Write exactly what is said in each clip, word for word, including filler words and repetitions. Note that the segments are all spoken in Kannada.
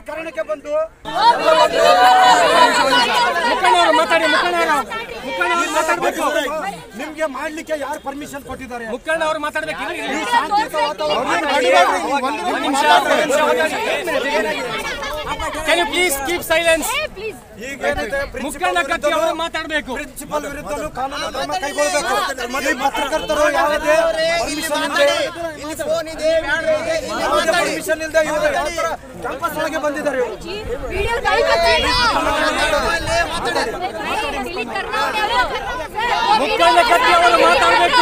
ಕಾರಣಕ್ಕೆ ಬಂದು ಮುಖಂಡವರು ಮಾತಾಡಿ ಮುಖಂಡವರು ಮುಖಂಡವರು ಮಾತಾಡಬೇಕು ನಿಮ್ಗೆ ಮಾಡ್ಲಿಕ್ಕೆ ಯಾರು ಪರ್ಮಿಷನ್ ಕೊಟ್ಟಿದ್ದಾರೆ ಮುಖಂಡವರು ಮಾತಾಡಬೇಕು ಈ ಶಾಂತಿಯುತ ವಾತಾವರಣ Can you please keep silence? ಈಗೇನಿದೆ ಮುಖಂಡ ಕತ್ತಿ ಅವರು ಮಾತಾಡಬೇಕು ಪ್ರಿನ್ಸಿಪಲ್ ವಿರುದ್ಧನೂ ಕಾನೂನು ಕ್ರಮ ಕೈಗೊಳ್ಳಬೇಕು ಈ ಪತ್ರಕರ್ತರು ಯಾವುದೇ ಪರ್ಮಿಷನ್ ಇಲ್ಲದೆ ಯಾವುದೇ ಪರ್ಮಿಷನ್ ಇಲ್ಲದೆ ಇವರು ಯಾವ ತರ ಕ್ಯಾಂಪಸ್ ಒಳಗೆ ಬಂದಿದ್ದಾರೆ ಮುಖಂಡ ಕತ್ತಿ ಅವರು ಮಾತಾಡಬೇಕು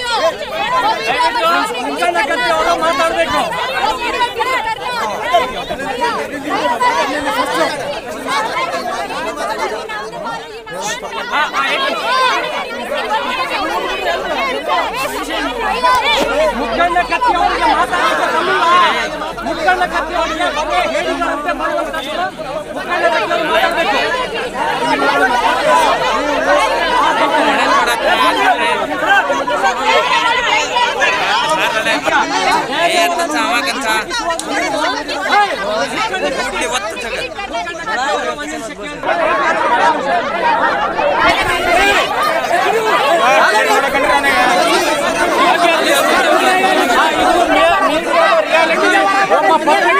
ಮುಖಂಡ ಕತ್ತಿ ಅವರು ಮಾತಾಡಬೇಕು ಮುಖಂಡ ಕತ್ತಿ ಅವರಿಗೆ ಮಾತಾಡಬೇಕು ಮುಖಂಡ ಕತ್ತಿ ಅವರಿಗೆ ಬಗ್ಗೆ ಹೇಳಿದಂತೆ ಮಾಡುವಂತ ಮುಖಂಡ ಕತ್ತಿ ಅವರು ಮಾತಾಡಬೇಕು